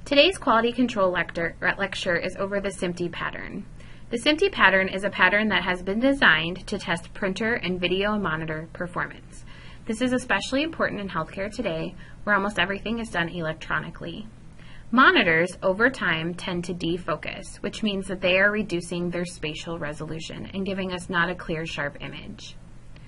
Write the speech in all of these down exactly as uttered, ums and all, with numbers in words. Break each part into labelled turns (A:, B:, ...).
A: Today's quality control lecture, lecture is over the S M P T E pattern. The S M P T E pattern is a pattern that has been designed to test printer and video monitor performance. This is especially important in healthcare today, where almost everything is done electronically. Monitors, over time, tend to defocus, which means that they are reducing their spatial resolution and giving us not a clear, sharp image.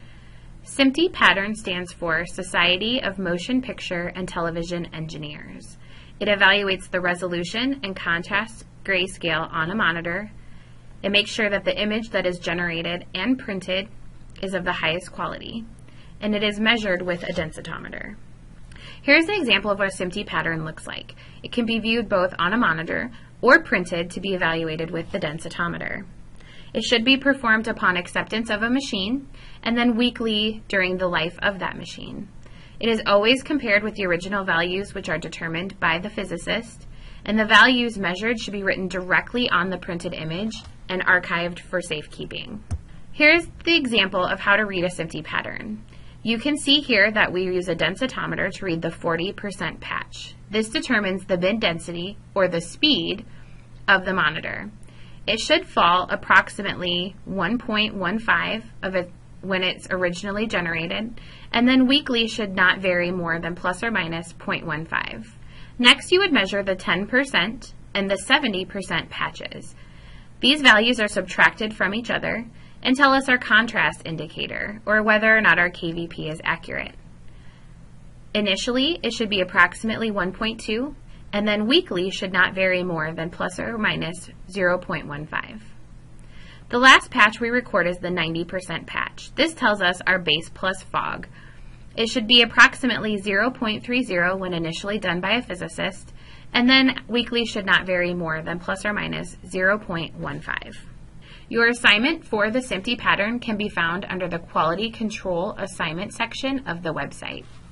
A: S M P T E pattern stands for Society of Motion Picture and Television Engineers. It evaluates the resolution and contrast grayscale on a monitor. It makes sure that the image that is generated and printed is of the highest quality, and it is measured with a densitometer. Here's an example of what a S M P T E pattern looks like. It can be viewed both on a monitor or printed to be evaluated with the densitometer. It should be performed upon acceptance of a machine and then weekly during the life of that machine. It is always compared with the original values, which are determined by the physicist, and the values measured should be written directly on the printed image and archived for safekeeping. Here's the example of how to read a S M P T E pattern. You can see here that we use a densitometer to read the forty percent patch. This determines the bit density, or the speed, of the monitor. It should fall approximately one point one five of it when it's originally generated, and then weekly should not vary more than plus or minus zero point one five. Next, you would measure the ten percent and the seventy percent patches. These values are subtracted from each other and tell us our contrast indicator, or whether or not our K V P is accurate. Initially, it should be approximately one point two, and then weekly should not vary more than plus or minus zero point one five. The last patch we record is the ninety percent patch. This tells us our base plus fog. It should be approximately zero point three zero when initially done by a physicist, and then weekly should not vary more than plus or minus zero point one five. Your assignment for the S M P T E pattern can be found under the Quality Control Assignment section of the website.